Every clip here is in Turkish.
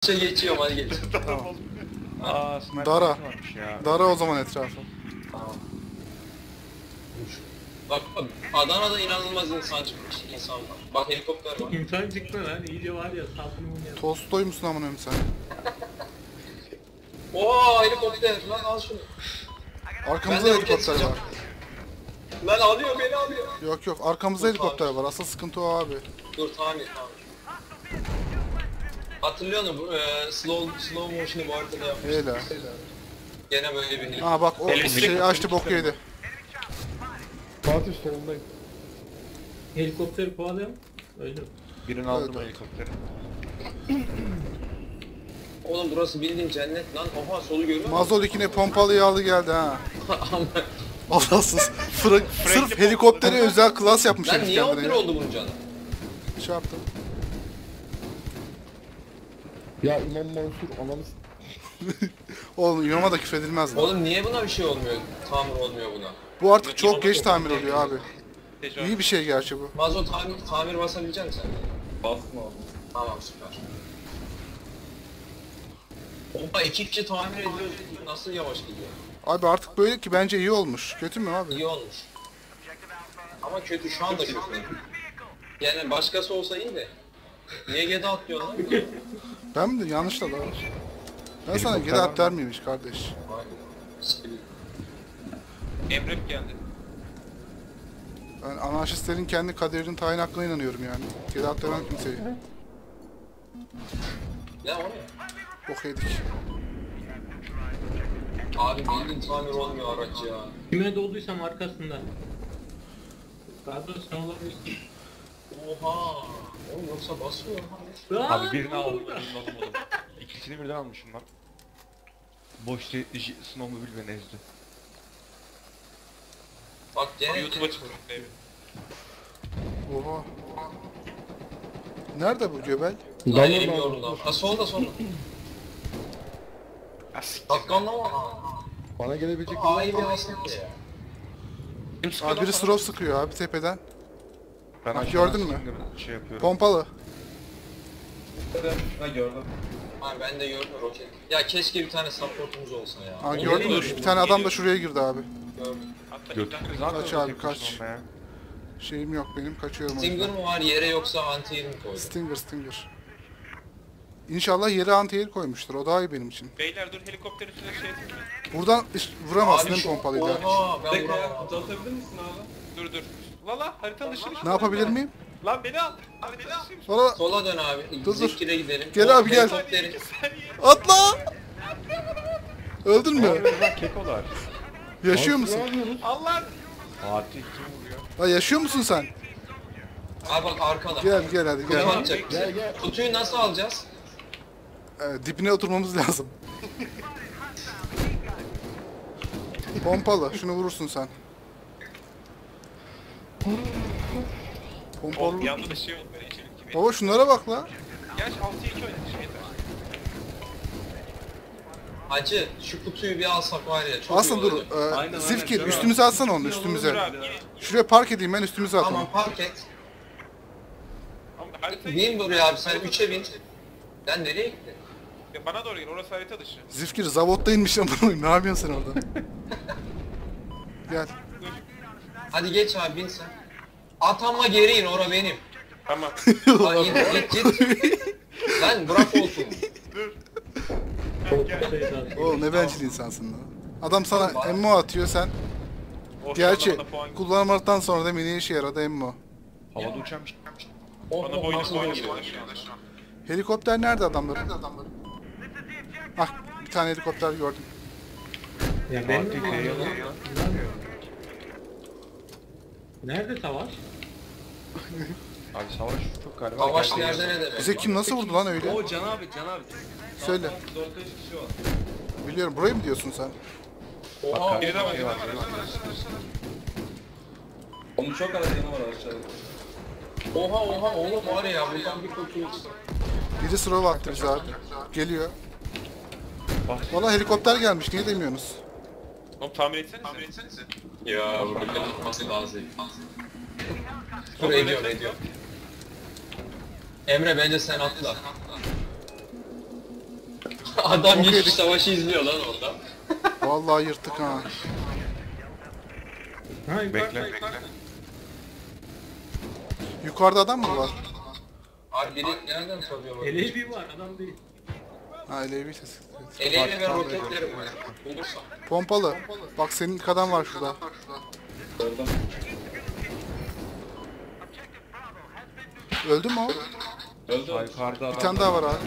Şey geçiyorum hadi geç. Tamam. Aa, sniper Dara. varmış ya. Dara o zaman etrafı. Tamam. Bak Adana'da inanılmaz insan var. Bak helikopter var. İnsan çıktı lan iyice var ya sapını ya. Tolstoy musun amına koyayım sen? Oha helikopter lan al şunu. Arkamızda Ben de helikopter roket var. sıcağım. Lan alıyor beni alıyor. Yok yok arkamızda Dur, helikopter var. Asıl sıkıntı o abi. Dur tamir. Hatırlıyor musun bu slow motion'ı bu haritada yapmıştık. Öyle. Gene böyle bir helikopter. Ha bak o şeyi açtı bok yedi. Fatih solundayım. Helikopteri kovalayalım. Öldüm. Birini aldım Evet. helikopteri. Oğlum burası bildiğin cennet lan. Oha solu görüyor musun? Mazol ikine pompalı yağlı geldi ha. Ama Allahsız. Sırf helikoptere özel klas yapmış lan herif niye 11 kendine. oldu bunun canı? Şey yaptı. Ya İmam Mansur ananı Oğlum imama da küfredilmez lan. Oğlum niye buna bir şey olmuyor? Tamir olmuyor buna. Bu artık çok geç tamir oluyor abi. İyi bir şey gerçi bu. Mazot tamir basabilecek misin sen? basma abi. Tamam süper. Oha iki kişi tamir ediyoruz. Nasıl yavaş gidiyor? Abi artık böyle ki bence iyi olmuş. Kötü mü abi? İyi olmuş. Ama kötü şu anda kötü. Yani başkası olsa iyi de. Niye gede atlıyorsun lan? Ben mi de yanlışla da. Ben sana geri at der miymiş kardeş? Emre geldi. Ben anarşistlerin kendi kaderinin tayin hakkına inanıyorum yani. Geri at demem kimseyi. Ne o ne? Bok yedik. Abi bildiğin tamir olmuyor araç ya. Kime dolduysam arkasında. Daha doğrusu sen olabilirsin. Oha. Oğlum yoksa basmıyor. Abi birini aldım, birini alamadım. İkisini birden almışım lan. Boş snowmobile beni ezdi. Bak gene YouTube'a çıktım baby. Oha. Nerede bu göbel? Lan elim yoruldu. Ha solda. Asik. Dakkanlama. Bana gelebilecek Aa iyi bir hasret ya. Abi biri strobe sıkıyor abi tepeden. Ben Bak, aşağıdan gördün mü? Şey yapıyorum. Pompalı. Ha gördüm. Ha ben de gördüm roket. Ya keşke bir tane supportumuz olsa ya. Ha Onu gördün mü? nereye Bir tane adam da şuraya girdi abi. gördüm. Kaç abi, kaç. Şeyim yok benim kaçıyorum o Stinger yüzden. mı var yere yoksa anti-air mi koydun? Stinger. İnşallah yere anti-air koymuştur. O daha iyi benim için. Beyler dur helikopterin üstüne şey etsin mi? Buradan vuramazsın değil mi şu- pompalıyla? Oha ben vuramam. Dur. Lala harita dışı. Ne yapabilir miyim? Lan beni al. Abi beni al. Sonra Sola dön abi. Dur. Zikir'e gidelim. Gel abi, gel. Helikopterin- atla! Öldün mü? Lan kekolar. Yaşıyor musun? Allah. Fatih kim vuruyor? Ha yaşıyor musun sen? Abi bak arkada. Gel hadi Kutu gel. atacak bize. Kutuyu nasıl alacağız? Dibine oturmamız lazım. Pompalı. Şunu vurursun sen. Pompalı. Yanında da şey oldu böyle içerik gibi. Baba şunlara bak la. Gerçi 6'ya 2 oynadı şeyler. Hacı şu kutuyu bir alsak var ya çok Aslında iyi dur. olacak. Zifkir üstümüze atsana onu üstümüze. Dur abi. Şuraya park edeyim ben üstümüze atalım. Tamam park et. Ama haritayı... Bin buraya abi sen 3'e bin. Sen nereye gittin? Ya bana doğru gel, orası harita dışı. Zifkir zavotta inmiş lan bunu. Ne yapıyorsun sen orada? Gel. Hadi geç abi bin sen. Atama geri in ora benim. Tamam. Lan in git. Lan bırak olsun. Oğlum ne bencil insansın lan. Adam sana emmo atıyor sen. Gerçi kullanmadıktan sonra da mini işe yaradı emmo. Havada uçan bir şey. Oh, Bana boynu nasıl boynu oldu? Helikopter nerede adamların? Ah bir tane helikopter gördüm. Ya benim Fatih mi? K'ye Nerede savaş? Abi savaş çok galiba. Savaş geldi. nerede ne demek? Bize kim nasıl vurdu lan öyle? O Can abi. Söyle. 4-5 kişi var. Biliyorum burayı mı diyorsun sen? Oha. Biri de var. Onun çok az yanı var aşağıda. Oha oğlum var ya buradan bir kutuyu çıktı. Biri sırova attı bize abi. Geliyor. Valla helikopter gelmiş niye demiyorsunuz? Oğlum tamir etsenize. Ya burada tutması lazım. Dur ediyorum. Emre bence sen atla. Adam Çok geçiş yedik. savaşı izliyor lan orada. Vallahi yırttık ha. Ha yukarıda Bekle, yukarıda. Yukarıda adam mı var? Abi biri nereden soruyor bana? LAB var adam değil. Ha LAV sesi. Eleyle ve roketlerim var. Bulursam. Pompalı. Bak senin ilk adam var şurada. Gördüm. Öldü mü o? Öldü. Yukarıda adam. Bir tane daha var abi.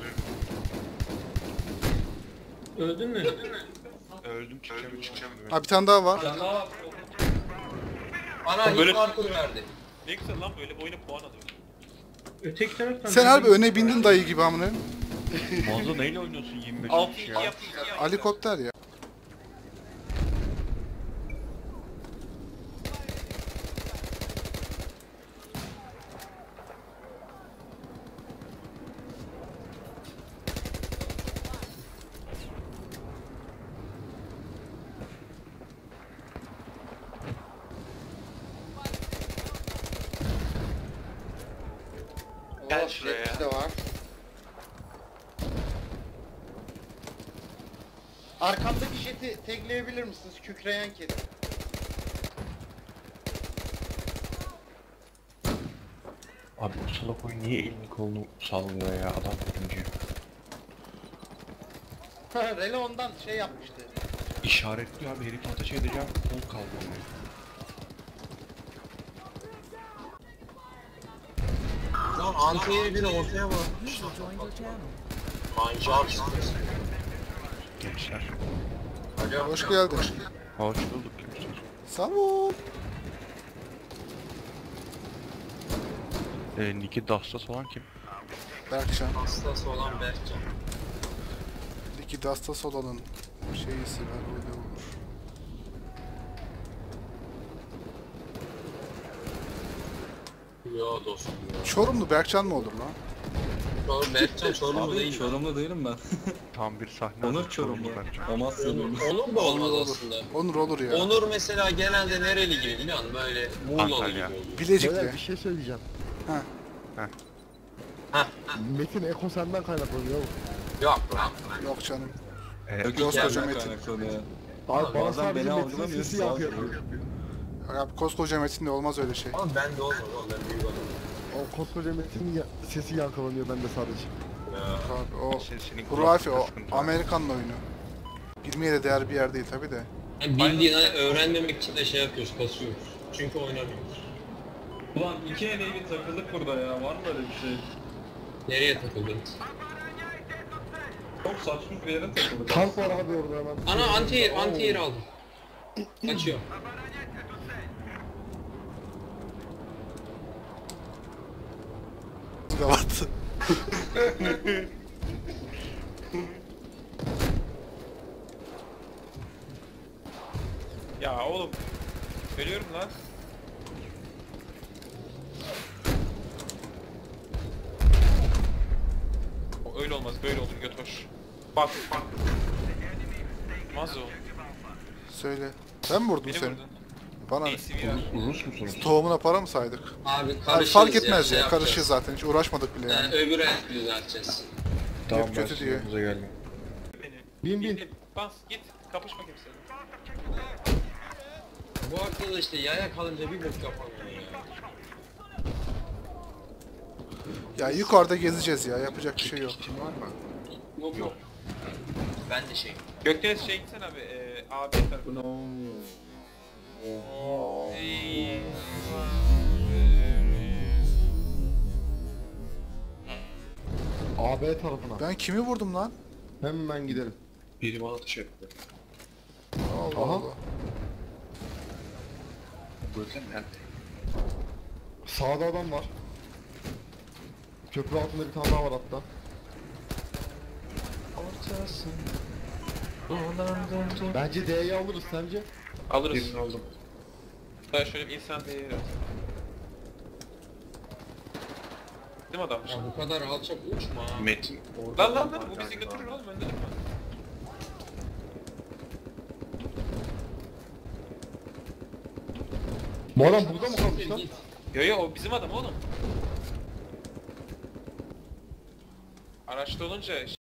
Öldün mü? Öldüm çıkacağım. Ha bir tane daha var. Sen daha var. Ana Böyle- hit parkur verdi. Ne güzel lan böyle bu oyuna puan alıyor. Öteki taraftan. Sen harbi öne bindin dayı gibi amına. Mağaza neyle oynuyorsun 25 kişi ya? Helikopter ya. Gel şuraya. de var. Arkamdaki jeti tekleyebilir misiniz? Kükreyen kedi. Abi bu salak oyun niye elini kolunu sallıyor ya adam görünce? Rele ondan şey yapmıştı. İşaretliyor abi herif ateş edeceğim kol kaldırıyor. Lan anti biri ortaya bakmış. Mancar çıkıyorsun. Gençler. Hoş geldin. Hoş bulduk gençler. Sağ ol. Nick'i Dastas olan kim? Berkcan. Hastası olan Berkcan. İki Dasta Sola'nın şeyisi var öyle olur. Yo dostum. Çorumlu Berkcan mı olur lan? Berkcan Çorumlu Abi değil. Çorumlu değilim ben. Tam bir sahne. Onur Çorumlu. Amasya'lı. Onur da olmaz aslında. Onur olur ya. Onur mesela genelde nereli gibi biliyor musun? Böyle Muğla'lı gibi Antalya. oluyor. Bilecikli. Beyler bir şey söyleyeceğim. Ha. Metin Eko senden kaynaklanıyor. Yok lan. Yok canım. Koskoca Koskoca Metin. kaynaklanıyor. Abi bana Bazen sadece beni Metin'in algılamıyor, sesi siz yapıyor. Ya koskoca Metin'de olmaz öyle şey. Ama ben de olmaz oğlum ben büyük adamım. O koskoca Metin'in sesi yankılanıyor bende sadece. Abi o Senin hurafe o kulaklıkta sıkıntı var. Amerikan'ın oyunu. Girmeye de değer bir yer değil tabi de. Yani bildiğin öğrenmemek için de şey yapıyoruz, kasıyoruz. Çünkü oynamıyoruz. Ulan iki eleği takıldık burada ya. Var mı öyle bir şey? Nereye takıldın? Çok saçma bir yere takıldık. Tank var abi orada hemen. Ana anti-air aldım. Kaçıyor. Gavat. Ya oğlum. Ölüyorum lan. O öyle olmaz böyle olur götoş. Bak. Olmaz o. Söyle. Ben mi vurdum Beni seni? vurdun. Bana ne? Rus musunuz? Tohumuna para mı saydık? Abi Abi karışırız fark etmez şey ya, yapacağız. karışır zaten hiç uğraşmadık bile yani. Öbür el düzelteceğiz. Hep kötü diye. geldim. Bin bin. Bas git kapış bakayım seni. Bu arkada işte yaya kalınca bir bok yapamıyor ya. Ya yukarıda gezeceğiz ya, yapacak bir şey yok. Kim var mı? Yok. Ben de şey. Gökdeniz şey gitsen abi AB tarafına. AB tarafına. Ben kimi vurdum lan? Hemen gidelim. Biri bana ateş etti. Allah Aha. Allah. Bu yüzden nerede? Sağda adam var. Köprü altında bir tane daha var hatta. Bence D'yi alırız sence? Alırız. Birini aldım. Ben şöyle bir insan değeri at. Değil mi adam? Ya bu kadar alçak uçma. Metin. Lan bu bizi götürür oğlum önde durma. Bu adam burada mı kalmış lan? Git. Yo o bizim adam oğlum. Araçta olunca